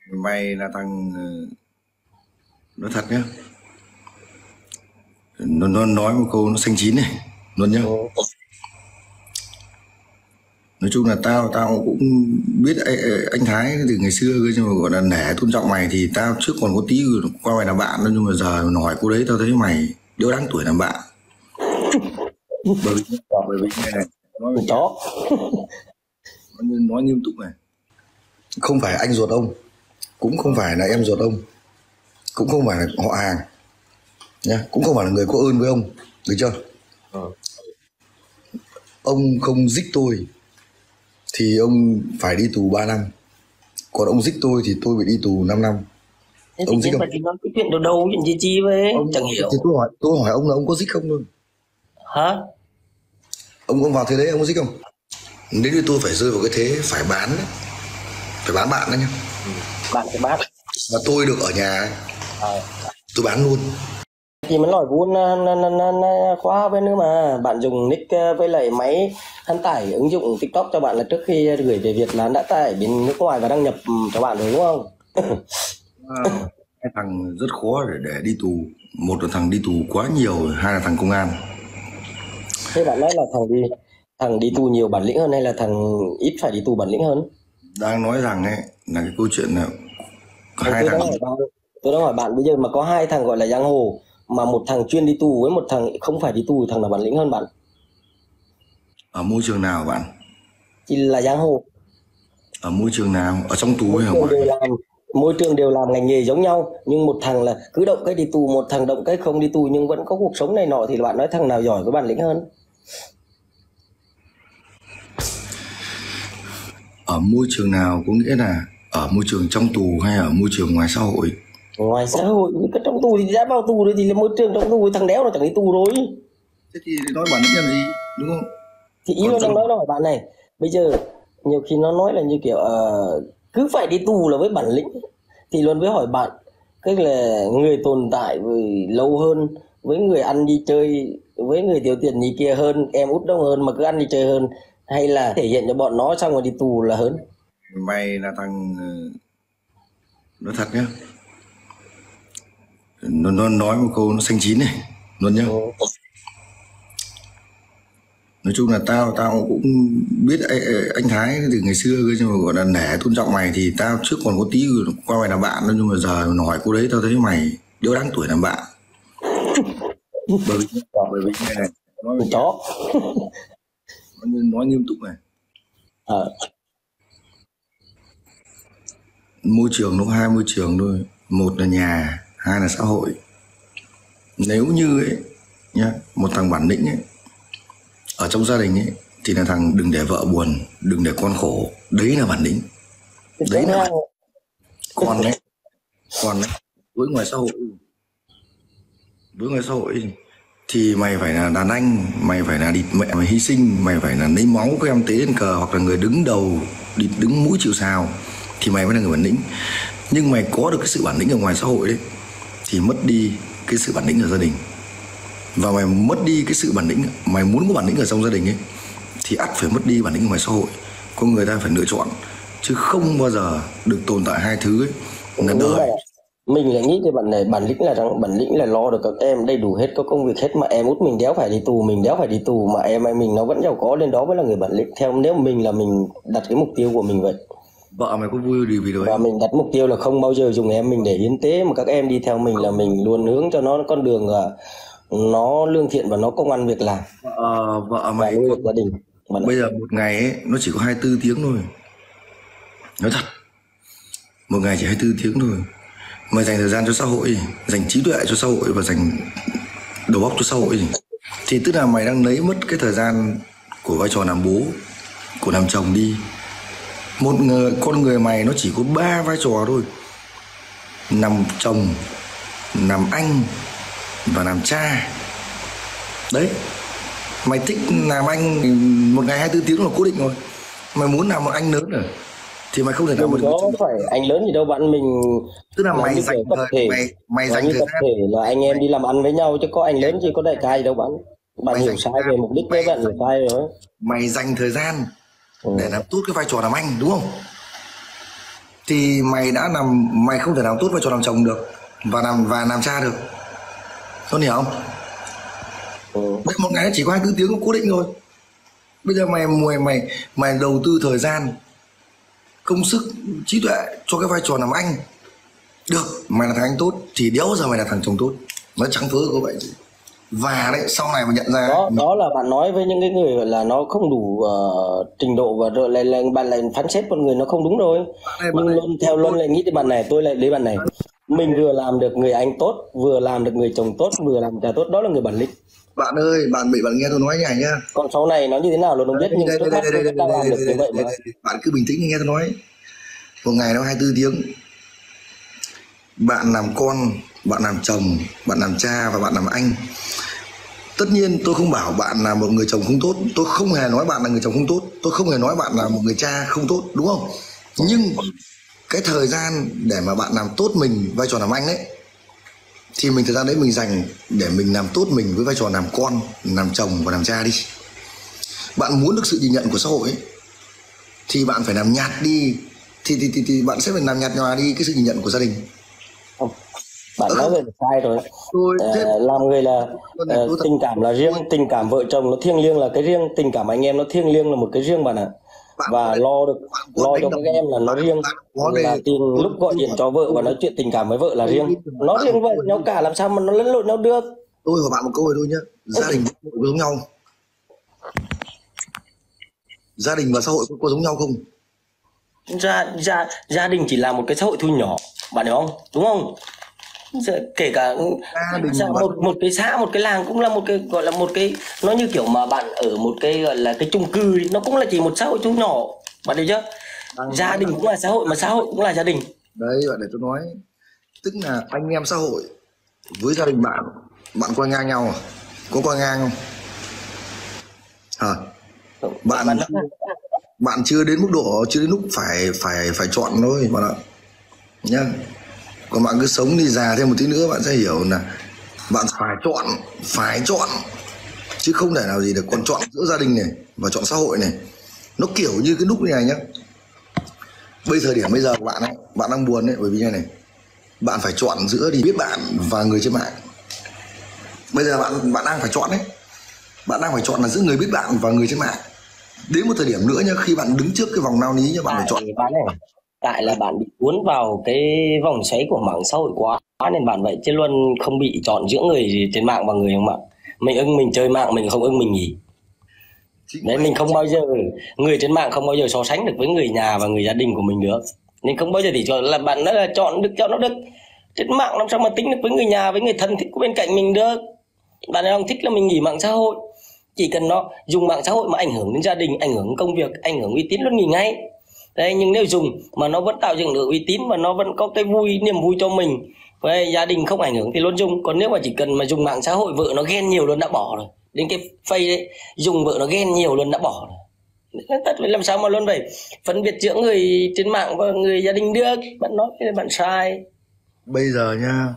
Mày là thằng nói thật nhá, nó nói một câu nó xanh chín này luôn nhá. Nói chung là tao cũng biết anh Thái từ ngày xưa cơ, nhưng mà gọi là nể tôn trọng mày thì tao trước còn có tí qua mày làm bạn thôi, nhưng mà giờ nó hỏi cô đấy tao thấy mày đỡ đáng tuổi làm bạn. bởi vì này nói chó nói nghiêm túc này, không phải anh ruột ông, cũng không phải là em ruột ông, cũng không phải là họ hàng nhá, cũng không phải là người có ơn với ông, được chưa? Ông không giết tôi thì ông phải đi tù 3 năm, còn ông giết tôi thì tôi bị đi tù 5 năm. Thế ông giết không? Thì nói cái chuyện đâu đâu chuyện chi với ông, chẳng hiểu. Thì tôi hỏi ông là ông có giết không thôi. Hả? Ông vào thế đấy ông có giết không? Nếu như tôi phải rơi vào cái thế phải bán đấy, phải bán bạn đó nhá. Bạn phải bán. Và tôi được ở nhà tôi bán luôn. Thì mình nói vốn khóa bên nữa mà bạn dùng nick với lại máy hắn tải ứng dụng TikTok cho bạn là trước khi gửi về Việt là đã tải bên nước ngoài và đăng nhập cho bạn rồi đúng không? Cái thằng rất khó để đi tù. Một là thằng đi tù quá nhiều, hai là thằng công an. Thế bạn nói là thằng đi tù nhiều bản lĩnh hơn hay là thằng ít phải đi tù bản lĩnh hơn? Đang nói rằng ấy là cái câu chuyện là hai thằng. Tôi đang hỏi bạn bây giờ mà có hai thằng gọi là giang hồ, mà một thằng chuyên đi tù với một thằng không phải đi tù, thằng nào bản lĩnh hơn bạn? Ở môi trường nào bạn? Chỉ là giang hồ. Ở môi trường nào? Ở trong tù hay ở ngoài? Môi trường đều làm ngành nghề giống nhau, nhưng một thằng là cứ động cái đi tù, một thằng động cái không đi tù nhưng vẫn có cuộc sống này nọ, thì bạn nói thằng nào giỏi với bản lĩnh hơn? Ở môi trường nào có nghĩa là ở môi trường trong tù hay ở môi trường ngoài xã hội? Ngoài xã hội, cái trong tù thì đã vào tù rồi thì môi trường trong tù, thằng đéo nó chẳng đi tù rồi. Thế thì nói bản lĩnh làm gì, đúng không? Thì ý nó đang nói là bạn này, bây giờ nhiều khi nó nói là như kiểu cứ phải đi tù là với bản lĩnh, thì luôn với hỏi bạn cái là người tồn tại lâu hơn với người ăn đi chơi với người thiếu tiền như kia hơn, em út đông hơn mà cứ ăn đi chơi hơn, hay là thể hiện cho bọn nó xong rồi đi tù là hơn? Mày là thằng nói thật nhá, nó nói một câu nó xanh chín này luôn nhá. Nói chung là tao cũng biết anh Thái từ ngày xưa cơ, nhưng mà gọi là nể tôn trọng mày thì tao trước còn có tí qua mày làm bạn thôi, nhưng mà giờ nó hỏi cô đấy tao thấy mày đỡ đáng tuổi làm bạn. bởi vì này nói chó nói nghiêm túc này. Môi trường nó có hai môi trường thôi, một là nhà, hai là xã hội. Nếu như ấy nhá, một thằng bản lĩnh ấy ở trong gia đình ấy thì là thằng đừng để vợ buồn, đừng để con khổ, đấy là bản lĩnh. Đấy là còn đấy với ngoài xã hội thì mày phải là đàn anh, mày phải là địt mẹ mày hy sinh, mày phải là lấy máu các em tế lên cờ, hoặc là người đứng đầu địt đứng mũi chịu sào thì mày mới là người bản lĩnh. Nhưng mày có được cái sự bản lĩnh ở ngoài xã hội đấy thì mất đi cái sự bản lĩnh ở gia đình, và mày mất đi cái sự bản lĩnh, mày muốn có bản lĩnh ở trong gia đình ấy thì ắt phải mất đi bản lĩnh ở ngoài xã hội. Con người ta phải lựa chọn, chứ không bao giờ được tồn tại hai thứ ấy là đời. Mình lại nghĩ thì bạn này bản lĩnh là lo được các em đầy đủ hết, có công việc hết, mà em út mình đéo phải đi tù, mình đéo phải đi tù mà em mình nó vẫn giàu có lên, đó mới là người bản lĩnh. Theo nếu mình là mình đặt cái mục tiêu của mình vậy. Vợ mày có vui điều gì đấy? Và mình đặt mục tiêu là không bao giờ dùng em mình để hiến tế, mà các em đi theo mình là mình luôn hướng cho nó con đường nó lương thiện và nó công ăn việc làm. Vợ mày có gia đình. Bây giờ một ngày ấy, nó chỉ có 24 tiếng thôi. Nói thật, một ngày chỉ 24 tiếng thôi. Mày dành thời gian cho xã hội, dành trí tuệ cho xã hội và dành đầu óc cho xã hội thì tức là mày đang lấy mất cái thời gian của vai trò làm bố, của làm chồng đi. Một con người mày nó chỉ có 3 vai trò thôi: làm chồng, làm anh và làm cha. Đấy, mày thích làm anh một ngày 24 tiếng là cố định rồi. Mày muốn làm một anh lớn rồi thì mày không thể làm một có phải anh lớn gì đâu bạn. Mình tức là mày dành mày dành thời gian là anh em đi làm ăn với nhau, chứ có anh lớn chứ có đại ca gì đâu bạn. Bạn hiểu sai về mục đích đấy, bạn hiểu sai rồi. Mày dành thời gian để làm tốt cái vai trò làm anh, đúng không? thì mày không thể làm tốt vai trò làm chồng được và làm cha được. Con hiểu không? Bây một ngày nó chỉ có 24 tiếng cố định thôi. Bây giờ mày đầu tư thời gian, công sức, trí tuệ cho cái vai trò làm anh được, mày là thằng anh tốt thì đéo giờ mày là thằng chồng tốt. Nó trắng phớ có vậy. Và đấy sau này mà nhận ra đó là bạn nói với những cái người gọi là nó không đủ trình độ và rồi lại bạn lại phán xét con người nó không đúng rồi. Nhưng luôn theo luôn lại nghĩ đến bạn này, tôi lại lấy bạn này, mình vừa làm được người anh tốt, vừa làm được người chồng tốt, vừa làm cha tốt, đó là người bản lĩnh. Bạn ơi, bạn nghe tôi nói như này nhá. Còn sau này nó như thế nào là không biết, nhưng trước mắt tôi đang làm được như vậy mà. Bạn cứ bình tĩnh nghe tôi nói. Một ngày nó 24 tiếng. Bạn làm con, bạn làm chồng, bạn làm cha và bạn làm anh. Tất nhiên tôi không bảo bạn là một người chồng không tốt, tôi không hề nói bạn là người chồng không tốt, tôi không hề nói bạn là một người cha không tốt, đúng không? Nhưng cái thời gian để mà bạn làm tốt mình vai trò làm anh ấy, thì thời gian đấy mình dành để mình làm tốt mình với vai trò làm con, làm chồng và làm cha đi. Bạn muốn được sự nhìn nhận của xã hội ấy, thì bạn phải làm nhạt đi, thì bạn sẽ phải làm nhạt nhòa đi cái sự nhìn nhận của gia đình. Bạn nói về sai rồi. Làm người là tình cảm là riêng, tình cảm vợ chồng nó thiêng liêng là cái riêng, tình cảm anh em nó thiêng liêng là một cái riêng bạn ạ. Và lo cho các em là nó riêng, là tiền lúc gọi điện cho vợ và nói chuyện tình cảm với vợ là riêng, nó riêng vậy, nhau cả làm sao mà nó lẫn lộn nhau được. Tôi hỏi bạn một câu rồi thôi nhá, gia đình có giống nhau? Gia đình và xã hội có giống nhau không? Gia đình chỉ là một cái xã hội thu nhỏ, bạn hiểu không, đúng không? Kể cả một cái xã, một cái làng cũng là một cái gọi là một cái, nó như kiểu mà bạn ở một cái gọi là cái chung cư, nó cũng là chỉ một xã hội thu nhỏ, bạn hiểu chưa? Gia đình cũng là xã hội mà xã hội cũng là gia đình. Đấy, bạn để tôi nói, tức là anh em xã hội với gia đình bạn qua ngang nhau à? Có qua ngang không? Bạn chưa đến mức độ, chưa đến lúc phải chọn thôi bạn ạ nhá. Còn bạn cứ sống đi, già thêm một tí nữa bạn sẽ hiểu là bạn phải chọn chứ không thể nào gì được. Còn chọn giữa gia đình này và chọn xã hội này, nó kiểu như cái lúc như này nhá. Bây giờ bạn ấy, bạn đang buồn đấy, bởi vì như này, bạn phải chọn giữa đi biết bạn và người trên mạng. Bây giờ bạn đang phải chọn đấy, bạn đang phải chọn là giữa người biết bạn và người trên mạng. Đến một thời điểm nữa nhá, khi bạn đứng trước cái vòng nao ní nhá, bạn phải chọn. Tại là bạn bị cuốn vào cái vòng xoáy của mạng xã hội quá nên bạn vậy, chứ luôn không bị chọn giữa người trên mạng và người trên mạng. Mình ưng mình chơi mạng, mình không ưng mình nghỉ. Đấy, mình không bao giờ, người trên mạng không bao giờ so sánh được với người nhà và người gia đình của mình được. Nên không bao giờ thì cho là bạn nói là chọn nó được. Trên mạng làm sao mà tính được với người nhà, với người thân thích của bên cạnh mình được. Bạn không thích là mình nghỉ mạng xã hội. Chỉ cần nó dùng mạng xã hội mà ảnh hưởng đến gia đình, ảnh hưởng công việc, ảnh hưởng uy tín luôn nghỉ ngay. Đấy, nhưng nếu dùng mà nó vẫn tạo dựng được uy tín và nó vẫn có cái niềm vui cho mình, với gia đình không ảnh hưởng thì luôn dùng. Còn nếu mà chỉ cần mà dùng mạng xã hội, vợ nó ghen nhiều luôn đã bỏ rồi. Đến cái face đấy, dùng vợ nó ghen nhiều luôn đã bỏ rồi. Tất phải làm sao mà luôn phải phân biệt giữa người trên mạng và người gia đình được. Bạn nói cái bạn sai. Bây giờ nha,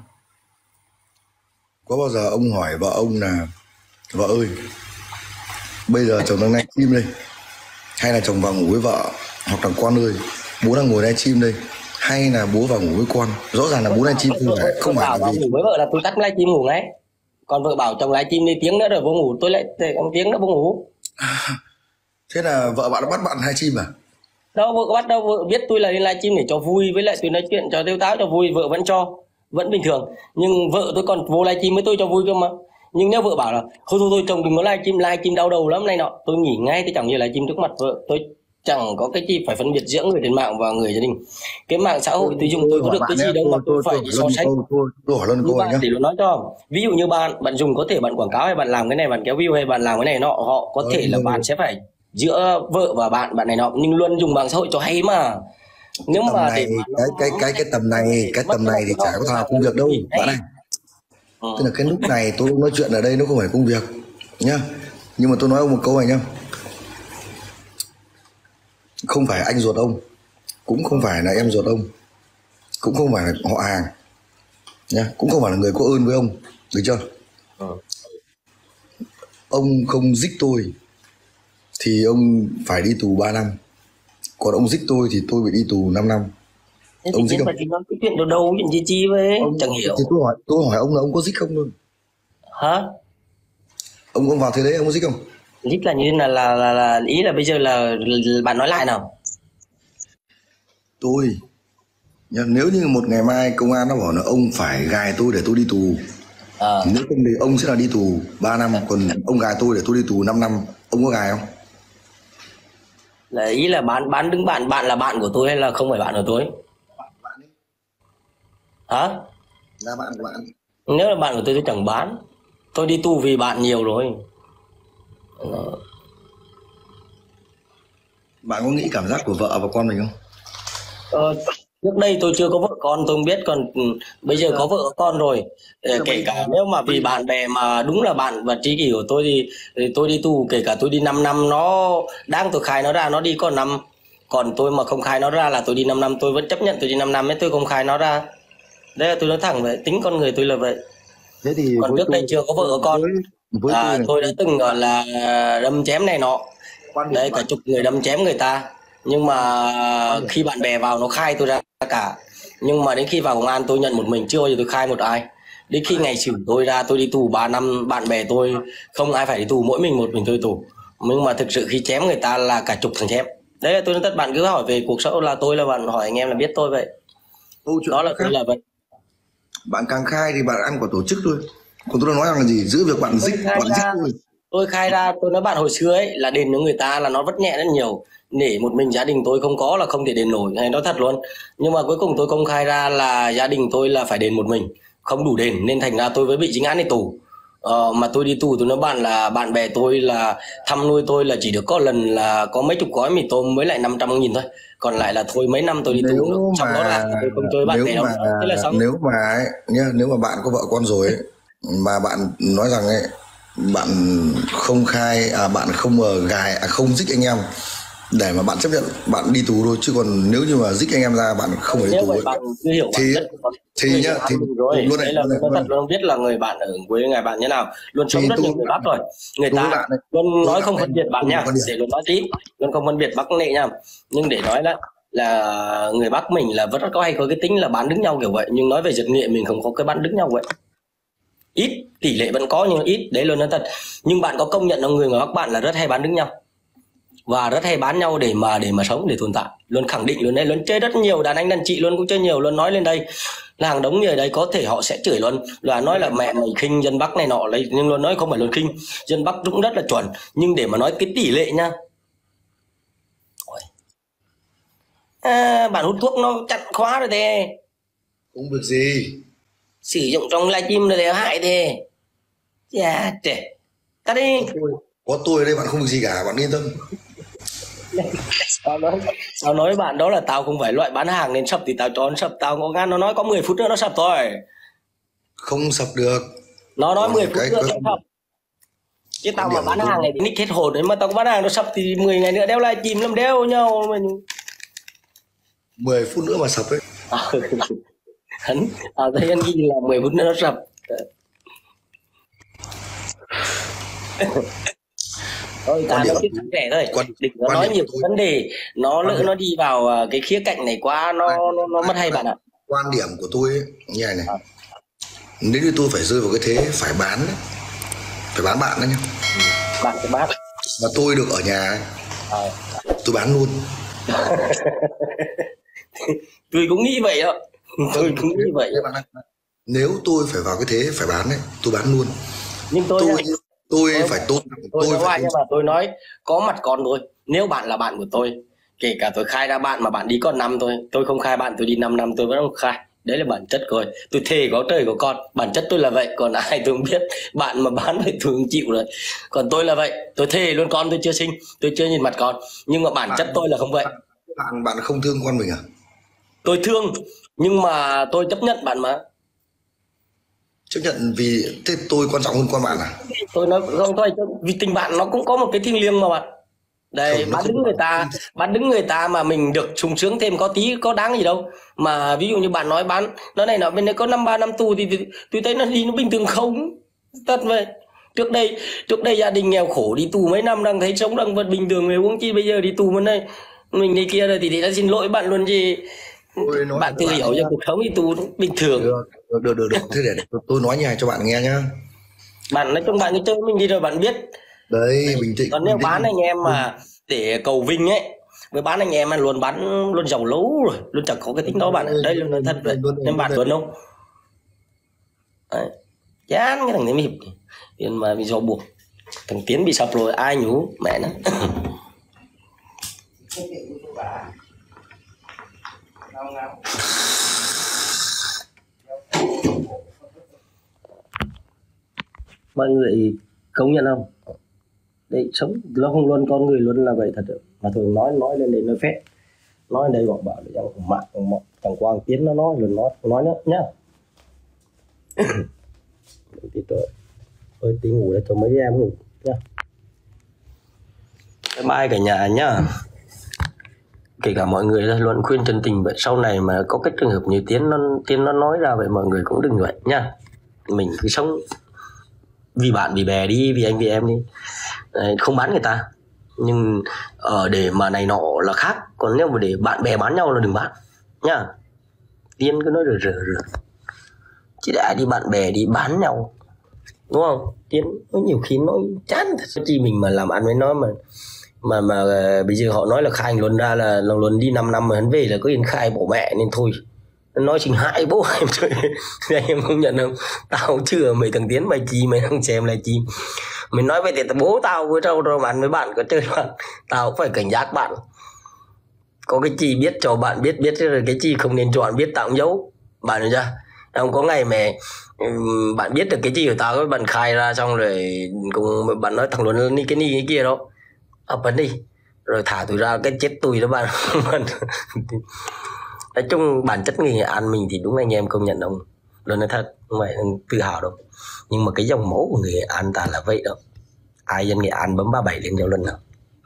có bao giờ ông hỏi vợ ông là vợ ơi, bây giờ chồng đang livestream đây, hay là chồng vào ngủ với vợ, hoặc là con ơi, bố đang ngồi livestream đây, hay là bố vào ngủ với con? Rõ ràng là bố livestream không phải là vì ngủ với vợ là tôi tắt livestream ngủ ngay. Còn vợ bảo chồng livestream đi tiếng nữa rồi vô ngủ, tôi lại tiếng nữa vô ngủ. Thế là vợ bạn bắt bạn livestream à? Đâu, vợ bắt đâu, vợ biết tôi là lên livestream để cho vui, với lại tôi nói chuyện cho tiêu táo cho vui, vợ vẫn cho, vẫn bình thường. Nhưng vợ tôi còn vô livestream với tôi cho vui cơ mà. Nhưng nếu vợ bảo là thôi chồng đừng có livestream đau đầu lắm này nọ, tôi nghỉ ngay, tôi chẳng như livestream trước mặt vợ. Tôi chẳng có cái gì phải phân biệt giữa người trên mạng và người gia đình. Cái mạng xã hội tôi dùng tôi có được cái gì đâu mà tôi phải so sánh. Tôi hỏi luôn câu này nhá. Để nói cho, ví dụ như bạn dùng có thể bạn quảng cáo hay bạn làm cái này, bạn kéo view hay bạn làm cái này nọ, họ có thể là bạn sẽ phải giữa vợ và bạn này nọ, nhưng luôn dùng mạng xã hội cho hay mà. Nhưng tầm mà này, cái tầm này thì chả có thằng nào công việc đâu bạn này. Tức là cái lúc này tôi nói chuyện ở đây nó không phải công việc nhá. Nhưng mà tôi nói ông một câu này nhá, không phải anh ruột ông, cũng không phải là em ruột ông, cũng không phải là họ hàng nhá, cũng không phải là người có ơn với ông, được chưa? Ông không giết tôi thì ông phải đi tù 3 năm, còn ông giết tôi thì tôi bị đi tù 5 năm. Thế thì Ông dích nhân không? vật thì nó cái chuyện đầu đầu chuyện chi chi với chẳng hiểu. Thì tôi hỏi ông là ông có dích không luôn. Hả? Ông vào thế đấy ông có dích không? Lít là như thế nào, là ý là bây giờ là bạn nói lại nào. Tôi nếu như một ngày mai công an nó bảo là ông phải gài tôi để tôi đi tù, nếu không thì ông sẽ là đi tù 3 năm, còn ông gài tôi để tôi đi tù 5 năm, ông có gài không? Là ý là bán đứng bạn là bạn của tôi hay là không phải bạn của tôi? Bạn ấy, Hả? là bạn của bạn. Nếu là bạn của tôi chẳng bán. Tôi đi tù vì bạn nhiều rồi. Bạn có nghĩ cảm giác của vợ và con mình không? Trước đây tôi chưa có vợ con tôi không biết, còn bây giờ có vợ có con rồi. Kể cả nếu mà vì bạn bè mà đúng là bạn và tri kỷ của tôi thì tôi đi tù, kể cả tôi đi 5 năm, nó đang tôi khai nó ra nó đi có năm, còn tôi mà không khai nó ra là tôi đi 5 năm, tôi vẫn chấp nhận tôi đi 5 năm ấy, tôi không khai nó ra. Đấy là tôi nói thẳng vậy, tính con người tôi là vậy. Thế thì Còn trước đây chưa có vợ có con, tôi đã từng gọi là đâm chém này nọ, đấy cả chục người đâm chém người ta, nhưng mà khi bạn bè vào nó khai tôi ra cả, nhưng mà đến khi vào công an tôi nhận một mình, chưa bao giờ tôi khai một ai. Đến khi ngày xử tôi ra tôi đi tù 3 năm, bạn bè tôi không ai phải đi tù, mỗi mình một mình tôi tù, nhưng mà thực sự khi chém người ta là cả chục thằng chém. Đấy là tôi nói thật, bạn cứ hỏi về cuộc sống là tôi là bạn hỏi anh em là biết tôi vậy. Đó là tôi là vậy. Bạn càng khai thì bạn ăn của tổ chức thôi. Còn tôi nói rằng là gì, giữ việc bạn dích thôi. Tôi khai ra, tôi nói bạn hồi xưa ấy là đền cho người ta là nó vất nhẹ rất nhiều, để một mình gia đình tôi không có là không thể đền nổi, này nói thật luôn. Nhưng mà cuối cùng tôi công khai ra là gia đình tôi là phải đền một mình, không đủ đền, nên thành ra tôi mới bị dính án đi tù. Mà tôi đi tù tôi nói bạn là bạn bè tôi là thăm nuôi tôi là chỉ được có lần là có mấy chục gói mì tôm với lại 500.000 thôi, còn lại là thôi mấy năm tôi đi tù nữa, trong đó là tôi không chơi bạn bè đâu. Thế là xong. Nếu mà bạn có vợ con rồi ấy, mà bạn nói rằng ấy bạn không khai bạn không gài không dích anh em để mà bạn chấp nhận bạn đi tù thôi, chứ còn nếu như mà dích anh em ra bạn không phải đi tù bạn chưa hiểu thì nhá thì luôn này, nó thật luôn biết là người bạn ở với người bạn như nào, luôn sống rất nhiều người Bắc rồi, người ta luôn nói không phân biệt bạn nha, để luôn nói tí luôn không phân biệt Bắc Nệ nha, nhưng để nói là người Bắc mình là vẫn có hay có cái tính là bán đứng nhau kiểu vậy, nhưng nói về giật nghệ mình không có cái bán đứng nhau vậy, ít, tỷ lệ vẫn có nhưng ít, đấy luôn nói thật. Nhưng bạn có công nhận là người Bắc bạn là rất hay bán đứng nhau và rất hay bán nhau để mà sống, để tồn tại, luôn khẳng định luôn đấy, luôn chơi rất nhiều, đàn anh đàn chị luôn cũng chơi nhiều luôn, nói lên đây là hàng đống người đấy có thể họ sẽ chửi luôn, là nói là mẹ mày khinh dân Bắc này nọ lấy, nhưng luôn nói không phải luôn khinh dân Bắc cũng rất là chuẩn, nhưng để mà nói cái tỷ lệ nha, bạn hút thuốc nó chặn khóa rồi thế, không việc gì, sử dụng trong livestream rồi thế hại thế, dạ trẻ tắt đi. có tôi ở đây bạn không việc gì cả, bạn yên tâm. Tao nói bạn đó là tao không phải loại bán hàng nên sập thì tao cho nó sập, tao có ngăn nó nói có 10 phút nữa nó sập thôi, không sập được, nó nói 10 phút nữa nó sập, chứ tao mà bán hàng này thì nick hết hồn đấy, mà tao có bán hàng nó sập thì 10 ngày nữa đeo lại chìm làm đeo nhau mà 10 phút nữa mà sập ấy. hắn thấy anh ghi là 10 phút nữa nó sập. Thôi ta nói chuyện rẻ thôi, đừng có nói nhiều vấn đề, nó lỡ nó đi vào cái khía cạnh này quá nó mất hay bạn ạ. Quan điểm của tôi ấy, như này, nếu như tôi phải rơi vào cái thế phải bán đấy, phải bán bạn đấy nhá, bạn phải bán, mà tôi được ở nhà tôi bán luôn. tôi cũng nghĩ vậy đó, tôi cũng nghĩ vậy. Nếu tôi phải vào cái thế phải bán đấy, tôi bán luôn. Nhưng tôi phải tốt, tôi phải, nhưng mà tôi nói có mặt con thôi. Nếu bạn là bạn của tôi, kể cả tôi khai ra bạn mà bạn đi có 5 thôi, tôi không khai bạn tôi đi 5 năm tôi vẫn không khai, đấy là bản chất rồi. Tôi thề có trời có con, bản chất tôi là vậy, còn ai tôi không biết. Bạn mà bán thì tôi không chịu rồi, còn tôi là vậy, tôi thề luôn, con tôi chưa sinh, tôi chưa nhìn mặt con, nhưng mà bản chất tôi là không vậy. Bạn không thương con mình à? Tôi thương, nhưng mà tôi chấp nhận bạn mà. Chấp nhận vì thế tôi quan trọng hơn con bạn à? Tôi nói không thôi, vì tình bạn nó cũng có một cái thiêng liêng mà bạn. Đây, bán đứng người ta mà mình được sung sướng thêm có tí, có đáng gì đâu. Mà ví dụ như bạn nói bán nó này nọ bên đây có 3 năm tù thì tôi thấy nó đi nó bình thường không. Thật vậy. Trước đây gia đình nghèo khổ đi tù mấy năm đang thấy sống đang vẫn bình thường, người uống chi bây giờ đi tù bên đây mình đi kia rồi thì đã xin lỗi bạn luôn gì. nói Bạn cho tự hiểu cho cuộc sống như tu bình thường. được. Thế để tôi nói như này cho bạn nghe nhá. Bạn nói chung bạn cứ chơi mình đi rồi bạn biết. Đấy, bình tĩnh. Còn nếu bán anh em mà để cầu vinh ấy, với bán anh em mà luôn bán luôn giàu lấu rồi, luôn chẳng có cái tính đó bạn ạ. Đây luôn nói thật vậy. Nên bạn luôn không? Đấy. Chán cái thằng đấy mịp. Nên mà bị do buộc. Thằng Tiến bị sập rồi ai nhú mẹ nó. Mọi người công nhận không? Đấy, sống nó không luôn con người luôn là vậy thật đấy. Mà thường nói lên để nói phép, nói đây gọi bảo để trong mạng chẳng quang Tiến nó nói luôn nói nữa nhá. Thì tôi tí ngủ để cho mấy em ngủ nhá. Bye bye cả nhà nhá. Kể cả mọi người luôn khuyên chân tình vậy, sau này mà có cái trường hợp như Tiến nó nói ra vậy mọi người cũng đừng vậy nhá. Mình cứ sống vì bạn vì bè đi, vì anh vì em đi. Đấy, không bán người ta, nhưng để mà này nọ là khác. Còn nếu mà để bạn bè bán nhau là đừng bán nhá. Tiên cứ nói rờ chỉ đã đi bạn bè đi bán nhau đúng không? Tiên có nhiều khi nói chán thật. Chi mình mà làm ăn với nó mà bây giờ họ nói là khai anh Luân ra là Luân đi 5 năm mà hắn về là có yên khai bỏ mẹ nên thôi. Nói chừng hại bố em thôi. Anh em không nhận không? Tao chưa mấy thằng Tiến mày chi mày không xem lại chi. Mình nói vậy thì bố tao với đâu rồi bạn với bạn có chơi bạn. Tao cũng phải cảnh giác bạn. Có cái chi biết cho bạn biết rồi cái chi không nên chọn biết tao cũng giấu. Bạn hiểu chưa? Không có ngày mà bạn biết được cái chi của tao các bạn khai ra xong rồi cùng bạn nói thằng Luân đi cái kia đó. Ấn đi. Rồi thả tôi ra cái chết tôi đó bạn. Nói chung bản chất người Nghệ An mình thì đúng anh em công nhận không? Luôn nói thật, không phải tự hào đâu. Nhưng mà cái dòng máu của người Nghệ An ta là vậy đó. Ai dân Nghệ An bấm 37 lên nhau lần nào?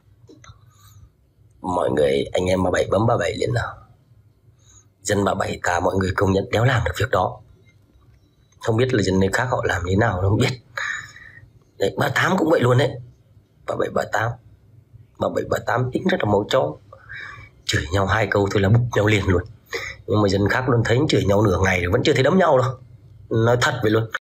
Mọi người anh em 37 bấm 37 lên nào? Dân 37 ta mọi người công nhận đéo làm được việc đó. Không biết là dân nơi khác họ làm thế nào không biết. Đấy, 38 cũng vậy luôn đấy. 37 38. 37 38 tính rất là máu chó. Chửi nhau 2 câu thôi là bục nhau liền luôn. Nhưng mà dân khác luôn thấy chửi nhau nửa ngày rồi vẫn chưa thấy đấm nhau đâu. Nói thật vậy luôn.